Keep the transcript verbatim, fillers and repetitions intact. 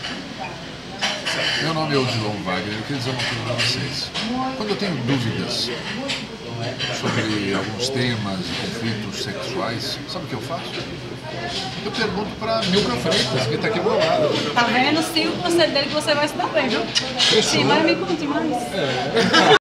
Meu nome é Odilon Wagner, eu queria dizer uma coisa para vocês. Quando eu tenho dúvidas sobre alguns temas e conflitos sexuais, sabe o que eu faço? Eu pergunto para Milka Freitas, que está aqui ao meu lado. Tá vendo? Siga o conselho dele que você vai se dar bem, viu? Fechou. Sim, mas me conte mais. É.